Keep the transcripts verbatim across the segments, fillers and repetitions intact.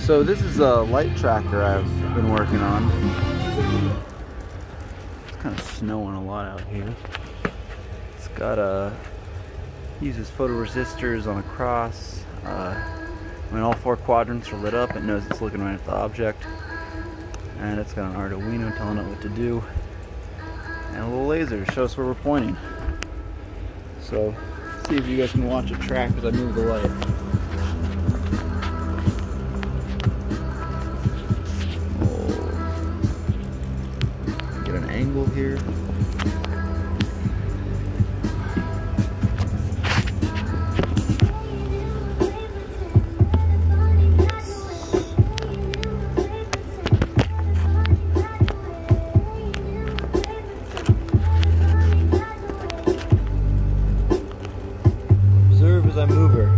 So this is a light tracker I've been working on. It's kind of snowing a lot out here. It's got a uses photoresistors on a cross. Uh, when all four quadrants are lit up, it knows it's looking right at the object. And it's got an Arduino telling it what to do. And a little laser to show us where we're pointing. So, let's see if you guys can watch it track as I move the light. Oh. Get an angle here. As I move her.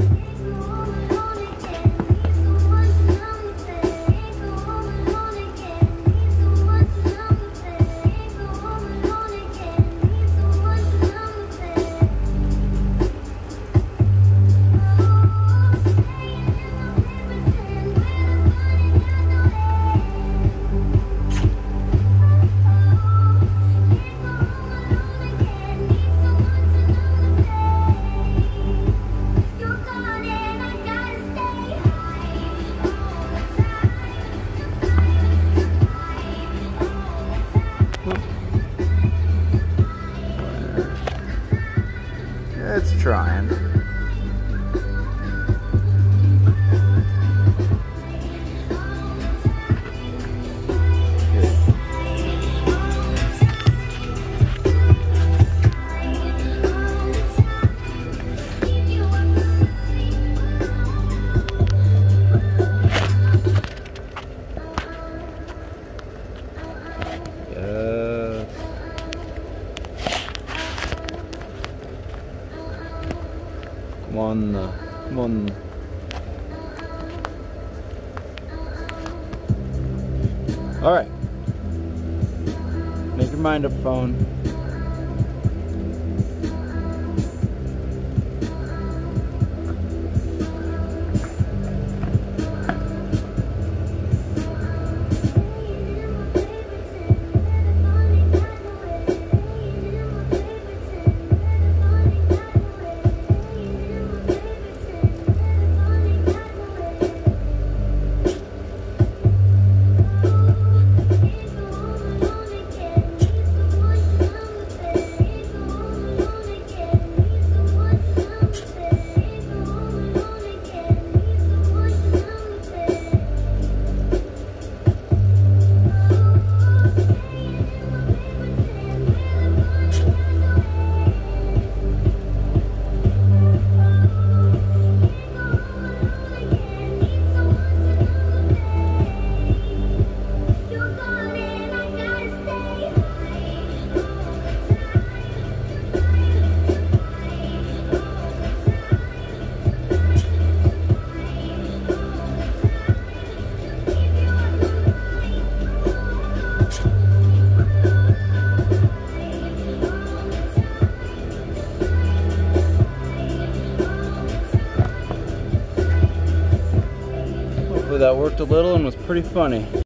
It's trying. Yes. Come on, uh, come on. All right. Make your mind up, phone. That worked a little and was pretty funny.